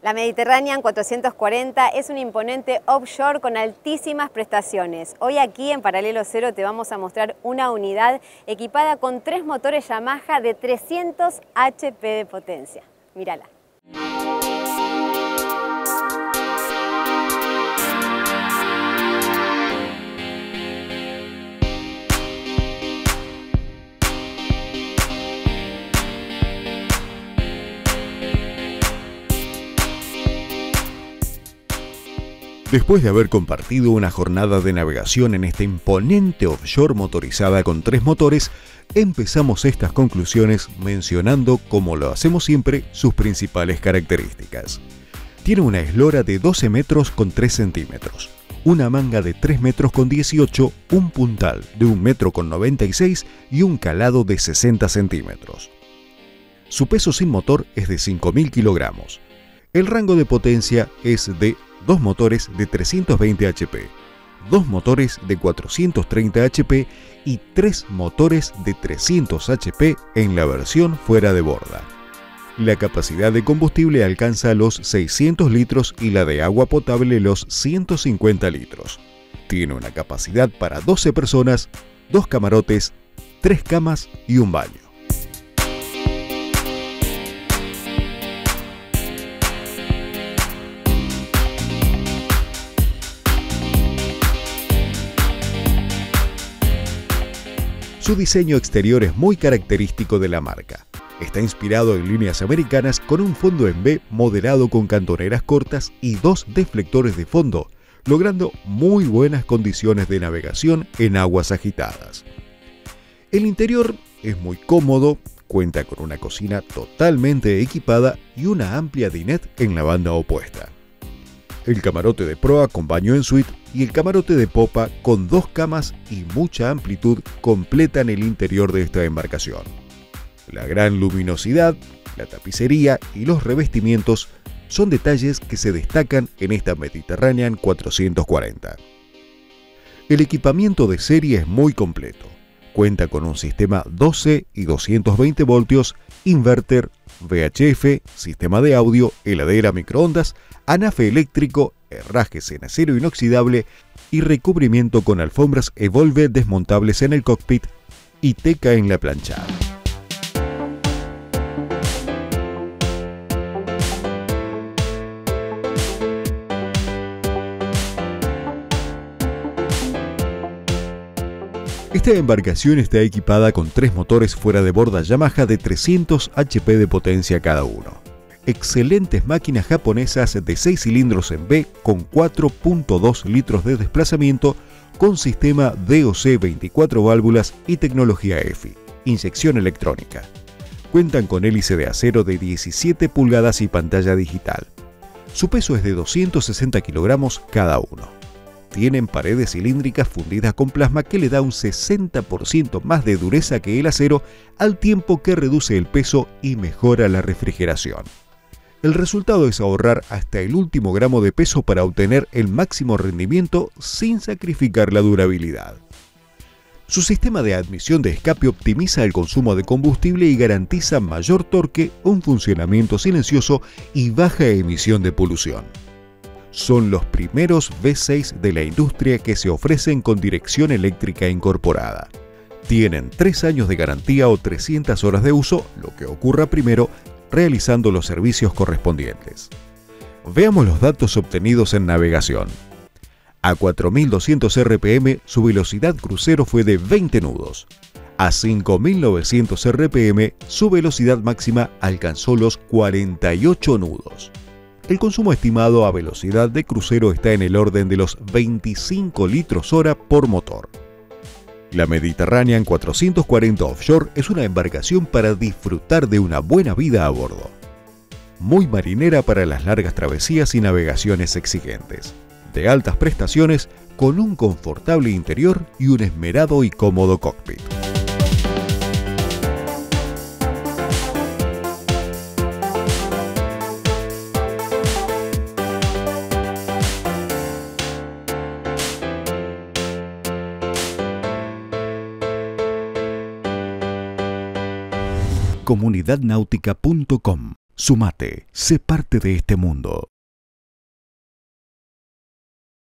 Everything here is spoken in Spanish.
La Mediterranean 440 es un imponente offshore con altísimas prestaciones. Hoy aquí en Paralelo Cero te vamos a mostrar una unidad equipada con 3 motores Yamaha de 300 HP de potencia. Mírala. Después de haber compartido una jornada de navegación en esta imponente offshore motorizada con 3 motores, empezamos estas conclusiones mencionando, como lo hacemos siempre, sus principales características. Tiene una eslora de 12 metros con 3 centímetros, una manga de 3 metros con 18, un puntal de 1 metro con 96 y un calado de 60 centímetros. Su peso sin motor es de 5.000 kilogramos. El rango de potencia es de 2 motores de 320 HP, 2 motores de 430 HP y 3 motores de 300 HP en la versión fuera de borda. La capacidad de combustible alcanza los 600 litros y la de agua potable los 150 litros. Tiene una capacidad para 12 personas, 2 camarotes, 3 camas y un baño. Su diseño exterior es muy característico de la marca. Está inspirado en líneas americanas con un fondo en V modelado con cantoneras cortas y 2 deflectores de fondo, logrando muy buenas condiciones de navegación en aguas agitadas. El interior es muy cómodo, cuenta con una cocina totalmente equipada y una amplia dinette en la banda opuesta. El camarote de proa con baño en suite y el camarote de popa con 2 camas y mucha amplitud completan el interior de esta embarcación. La gran luminosidad, la tapicería y los revestimientos son detalles que se destacan en esta Mediterranean 440. El equipamiento de serie es muy completo. Cuenta con un sistema 12 y 220 voltios, inverter, VHF, sistema de audio, heladera microondas, anafe eléctrico, herrajes en acero inoxidable y recubrimiento con alfombras Evolve desmontables en el cockpit y teca en la planchada. Esta embarcación está equipada con 3 motores fuera de borda Yamaha de 300 HP de potencia cada uno. Excelentes máquinas japonesas de 6 cilindros en V con 4.2 litros de desplazamiento con sistema DOC 24 válvulas y tecnología EFI, inyección electrónica. Cuentan con hélice de acero de 17 pulgadas y pantalla digital. Su peso es de 260 kilogramos cada uno. Tienen paredes cilíndricas fundidas con plasma que le da un 60% más de dureza que el acero, al tiempo que reduce el peso y mejora la refrigeración. El resultado es ahorrar hasta el último gramo de peso para obtener el máximo rendimiento sin sacrificar la durabilidad. Su sistema de admisión de escape optimiza el consumo de combustible y garantiza mayor torque, un funcionamiento silencioso y baja emisión de polución. Son los primeros V6 de la industria que se ofrecen con dirección eléctrica incorporada. Tienen 3 años de garantía o 300 horas de uso, lo que ocurra primero, realizando los servicios correspondientes. Veamos los datos obtenidos en navegación. A 4.200 RPM su velocidad crucero fue de 20 nudos. A 5.900 RPM su velocidad máxima alcanzó los 48 nudos. El consumo estimado a velocidad de crucero está en el orden de los 25 litros hora por motor. La Mediterranean 440 Offshore es una embarcación para disfrutar de una buena vida a bordo. Muy marinera para las largas travesías y navegaciones exigentes. De altas prestaciones, con un confortable interior y un esmerado y cómodo cockpit. comunidadnautica.com Sumate, sé parte de este mundo.